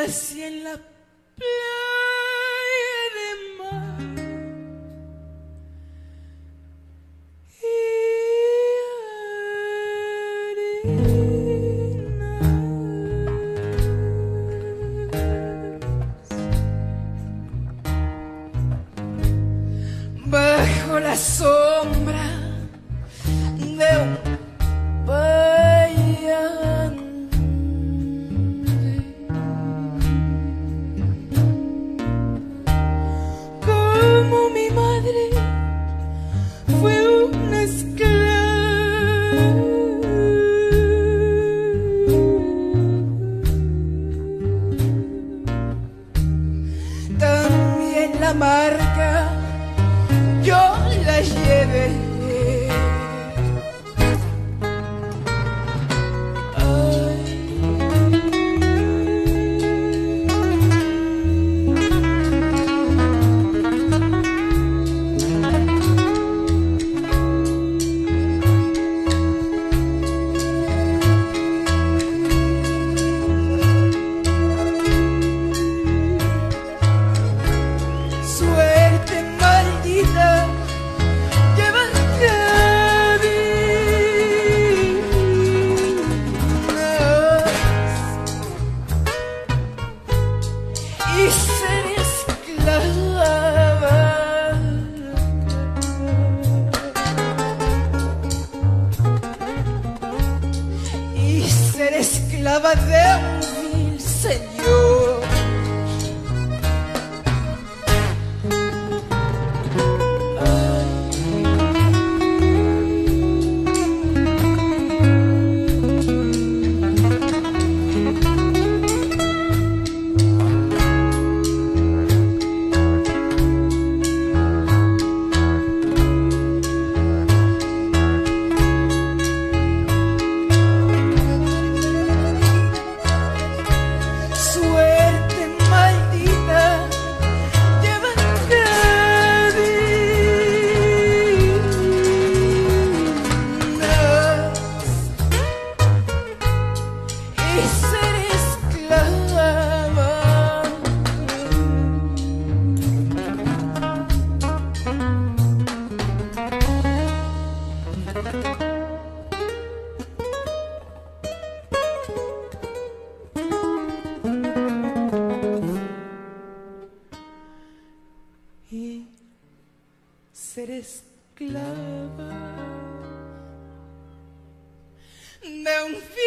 nací en la playa de mar bajo la sombra de un payán. Como mi madre fue una esclava, también la marca yo la llevé. Suerte maldita, llévate a mí. Y seré esclava. Y seré esclava de un vil señor. Suerte maldita, llévate a mí. Y seré esclava. Y seré esclava de un